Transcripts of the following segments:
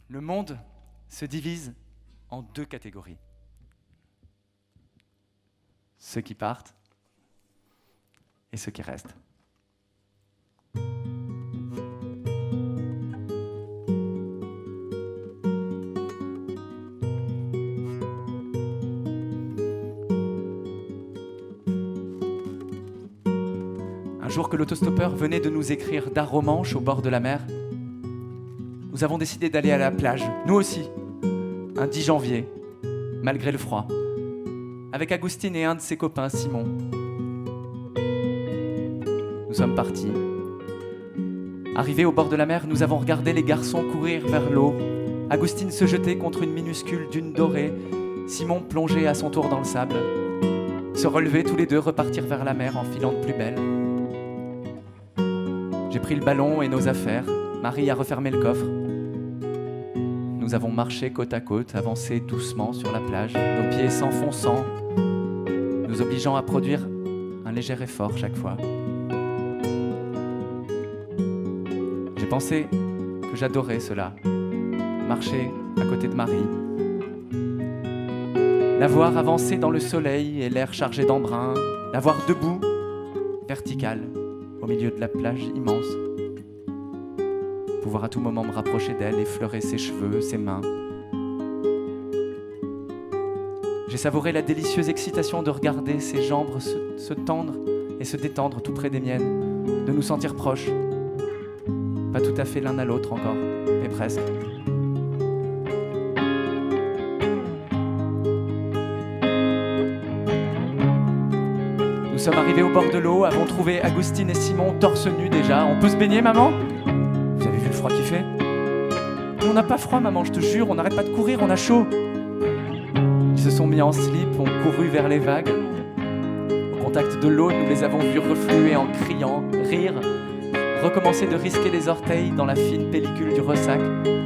Le monde se divise en deux catégories. Ceux qui partent et ceux qui restent. Un jour que l'autostoppeur venait de nous écrire d'Arromanches au bord de la mer, nous avons décidé d'aller à la plage, nous aussi, un 10 janvier, malgré le froid, avec Agustine et un de ses copains, Simon. Nous sommes partis. Arrivés au bord de la mer, nous avons regardé les garçons courir vers l'eau, Agustine se jeter contre une minuscule dune dorée, Simon plonger à son tour dans le sable, se relever tous les deux, repartir vers la mer en filant de plus belle. J'ai pris le ballon et nos affaires, Marie a refermé le coffre. Nous avons marché côte à côte, avancé doucement sur la plage, nos pieds s'enfonçant, nous obligeant à produire un léger effort chaque fois. J'ai pensé que j'adorais cela, marcher à côté de Marie, la voir avancer dans le soleil et l'air chargé d'embrun, la voir debout, verticale, au milieu de la plage immense. Pouvoir à tout moment me rapprocher d'elle, effleurer ses cheveux, ses mains. J'ai savouré la délicieuse excitation de regarder ses jambes se tendre et se détendre tout près des miennes, de nous sentir proches. Pas tout à fait l'un à l'autre encore, mais presque. Nous sommes arrivés au bord de l'eau, avons trouvé Agustine et Simon torse nus déjà. On peut se baigner, maman ? Vous avez vu le froid qu'il fait ? On n'a pas froid, maman, je te jure, on n'arrête pas de courir, on a chaud. Ils se sont mis en slip, ont couru vers les vagues. Au contact de l'eau, nous les avons vus refluer en criant, rire, recommencer de risquer les orteils dans la fine pellicule du ressac.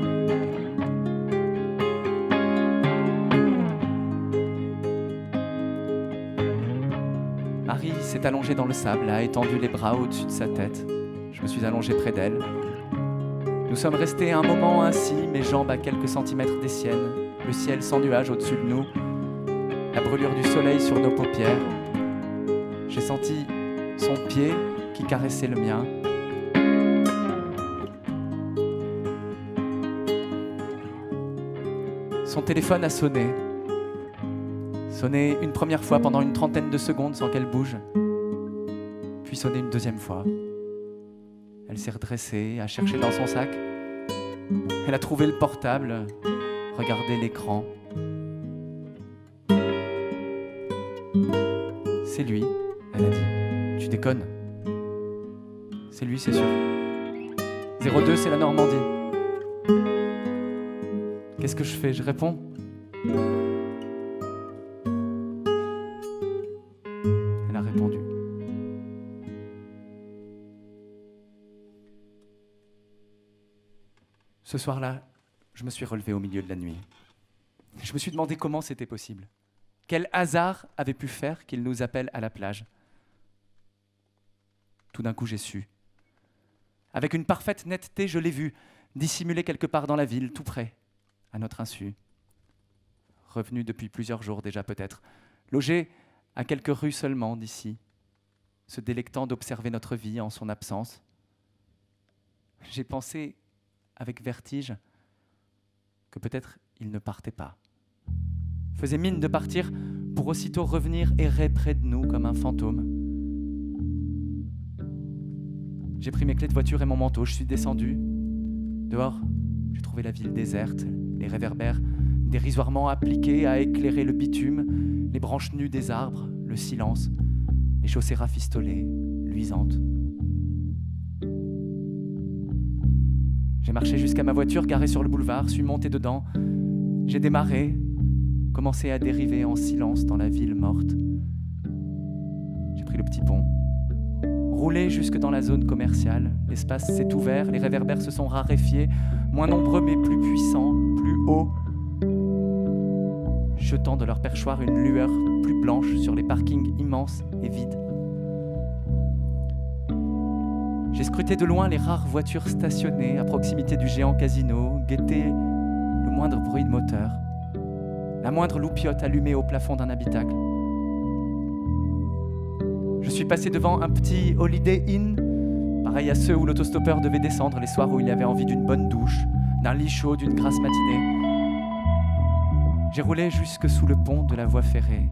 Marie s'est allongée dans le sable, a étendu les bras au-dessus de sa tête. Je me suis allongé près d'elle. Nous sommes restés un moment ainsi, mes jambes à quelques centimètres des siennes, le ciel sans nuages au-dessus de nous, la brûlure du soleil sur nos paupières. J'ai senti son pied qui caressait le mien. Son téléphone a sonné. Sonné une première fois pendant une trentaine de secondes sans qu'elle bouge, puis sonné une deuxième fois. Elle s'est redressée, a cherché dans son sac. Elle a trouvé le portable, regardé l'écran. C'est lui, elle a dit. Tu déconnes. C'est lui, c'est sûr. 02, c'est la Normandie. Qu'est-ce que je fais ? Je réponds. Elle a répondu. Ce soir-là, je me suis relevé au milieu de la nuit. Je me suis demandé comment c'était possible. Quel hasard avait pu faire qu'il nous appelle à la plage ? Tout d'un coup, j'ai su. Avec une parfaite netteté, je l'ai vu, dissimulé quelque part dans la ville, tout près, à notre insu. Revenu depuis plusieurs jours déjà peut-être, logé à quelques rues seulement d'ici, se délectant d'observer notre vie en son absence. J'ai pensé, avec vertige, que peut-être il ne partait pas. Faisait mine de partir pour aussitôt revenir errer près de nous comme un fantôme. J'ai pris mes clés de voiture et mon manteau, je suis descendu. Dehors, j'ai trouvé la ville déserte, les réverbères dérisoirement appliqués à éclairer le bitume, les branches nues des arbres, le silence, les chaussées rafistolées, luisantes. J'ai marché jusqu'à ma voiture garée sur le boulevard, suis monté dedans. J'ai démarré, commencé à dériver en silence dans la ville morte. J'ai pris le petit pont, roulé jusque dans la zone commerciale. L'espace s'est ouvert, les réverbères se sont raréfiés, moins nombreux mais plus puissants, plus hauts, jetant de leur perchoir une lueur plus blanche sur les parkings immenses et vides. J'ai scruté de loin les rares voitures stationnées à proximité du géant casino, guetté le moindre bruit de moteur, la moindre loupiote allumée au plafond d'un habitacle. Je suis passé devant un petit Holiday Inn, pareil à ceux où l'autostoppeur devait descendre les soirs où il avait envie d'une bonne douche, d'un lit chaud, d'une grasse matinée. J'ai roulé jusque sous le pont de la voie ferrée.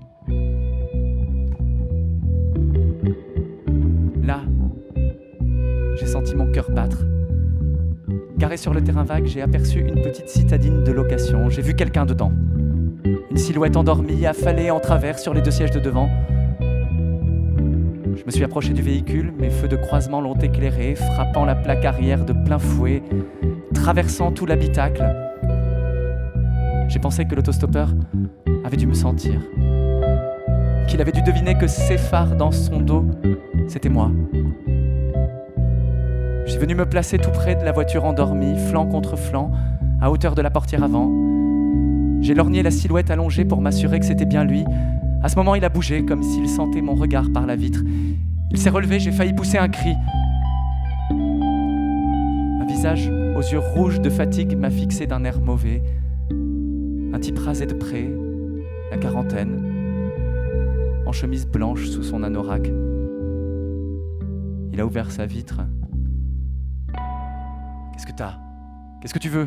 Là, j'ai senti mon cœur battre. Garé sur le terrain vague, j'ai aperçu une petite citadine de location. J'ai vu quelqu'un dedans. Une silhouette endormie, affalée en travers sur les 2 sièges de devant. Je me suis approché du véhicule, mes feux de croisement l'ont éclairé, frappant la plaque arrière de plein fouet, traversant tout l'habitacle. J'ai pensé que l'autostoppeur avait dû me sentir, qu'il avait dû deviner que ses phares dans son dos, c'était moi. Je suis venu me placer tout près de la voiture endormie, flanc contre flanc, à hauteur de la portière avant. J'ai lorgné la silhouette allongée pour m'assurer que c'était bien lui. À ce moment, il a bougé, comme s'il sentait mon regard par la vitre. Il s'est relevé, j'ai failli pousser un cri. Un visage aux yeux rouges de fatigue m'a fixé d'un air mauvais. Un type rasé de près, la quarantaine, en chemise blanche sous son anorak. Il a ouvert sa vitre. « Qu'est-ce que t'as ? Qu'est-ce que tu veux ?»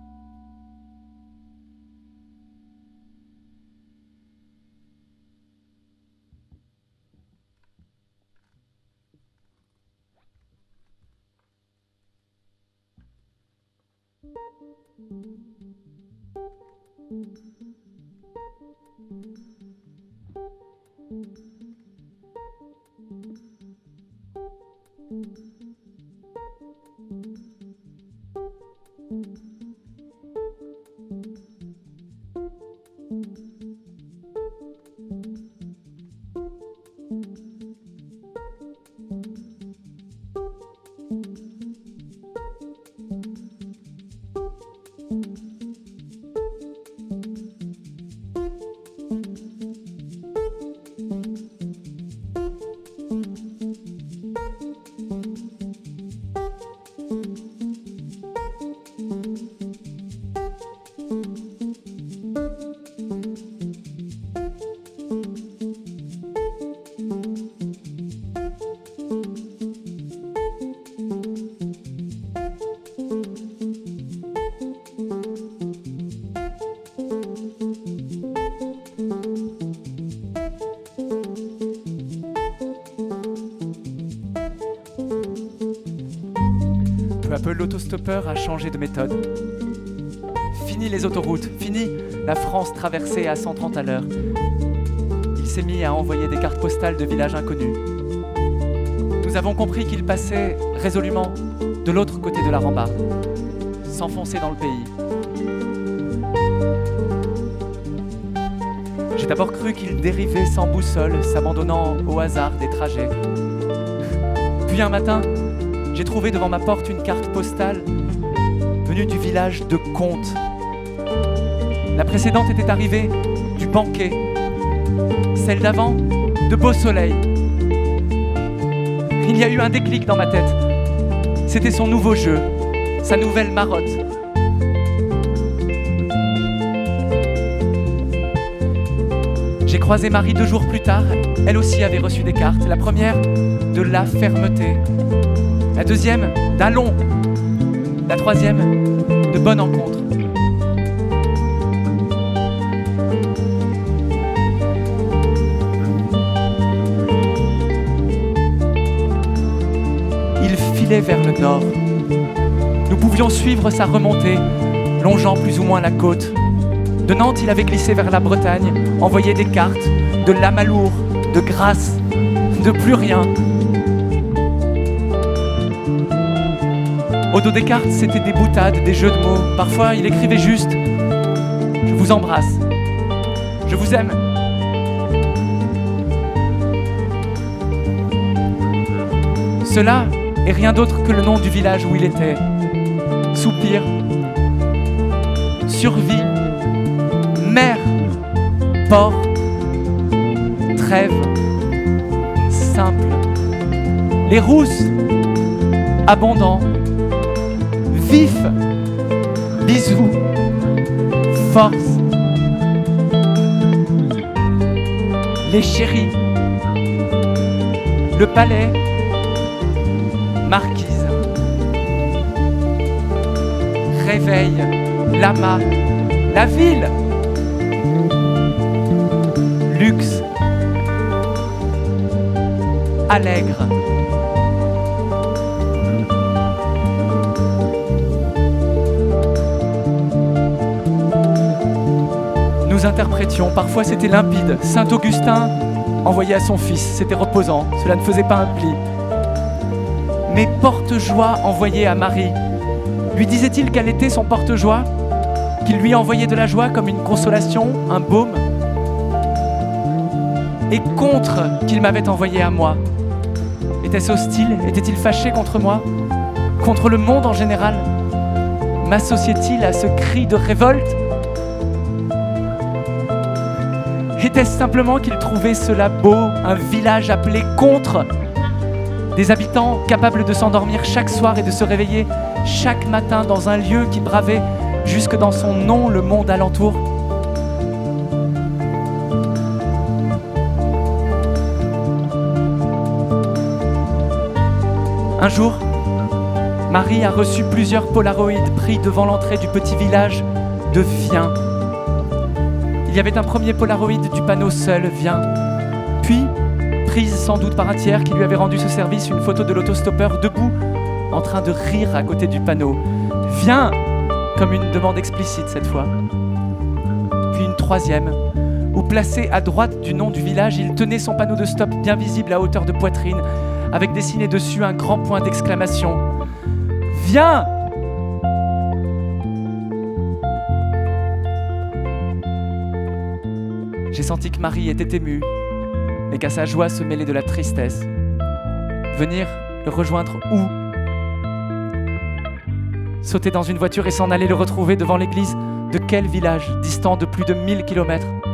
Peu à peu, l'autostoppeur a changé de méthode. Fini les autoroutes, fini la France traversée à 130 à l'heure. Il s'est mis à envoyer des cartes postales de villages inconnus. Nous avons compris qu'il passait résolument de l'autre côté de la rambarde, s'enfoncer dans le pays. J'ai d'abord cru qu'il dérivait sans boussole, s'abandonnant au hasard des trajets. Puis un matin, j'ai trouvé devant ma porte une carte postale venue du village de Comte. La précédente était arrivée du Banquet, celle d'avant de Beau-Soleil. Il y a eu un déclic dans ma tête. C'était son nouveau jeu, sa nouvelle marotte. J'ai croisé Marie 2 jours plus tard. Elle aussi avait reçu des cartes. La première, de la fermeté. La deuxième, d'allons. La troisième, de bonne rencontre. Il filait vers le nord. Nous pouvions suivre sa remontée, longeant plus ou moins la côte. De Nantes, il avait glissé vers la Bretagne, envoyé des cartes, de Lamalour, de Grasse, de plus rien. Au dos des cartes, c'était des boutades, des jeux de mots. Parfois, il écrivait juste « Je vous embrasse. Je vous aime. » Cela est rien d'autre que le nom du village où il était. Soupir, survie, mer, port, trêve, simple. Les rousses, abondants. Vif, bisous, force. Les chéris, le palais, marquise, réveil, lama, la ville, luxe, allègre. Nous interprétions, parfois c'était limpide. Saint-Augustin envoyé à son fils, c'était reposant, cela ne faisait pas un pli. Mais porte-joie envoyé à Marie, lui disait-il quel était son porte-joie? Qu'il lui envoyait de la joie comme une consolation, un baume? Et contre qu'il m'avait envoyé à moi? Était-ce hostile? Était-il fâché contre moi? Contre le monde en général? M'associait-il à ce cri de révolte? Était-ce simplement qu'il trouvait cela beau, un village appelé contre? Des habitants capables de s'endormir chaque soir et de se réveiller chaque matin dans un lieu qui bravait jusque dans son nom le monde alentour? Un jour, Marie a reçu plusieurs polaroïdes pris devant l'entrée du petit village de Vien. Il y avait un premier polaroïde du panneau seul, Vien. Puis, prise sans doute par un tiers qui lui avait rendu ce service, une photo de l'autostoppeur debout, en train de rire à côté du panneau. Viens, comme une demande explicite cette fois. Puis une troisième, où placé à droite du nom du village, il tenait son panneau de stop bien visible à hauteur de poitrine, avec dessiné dessus un grand point d'exclamation. Viens! J'ai senti que Marie était émue, mais qu'à sa joie se mêlait de la tristesse. Venir le rejoindre où? Sauter dans une voiture et s'en aller le retrouver devant l'église de quel village, distant de plus de 1000 kilomètres?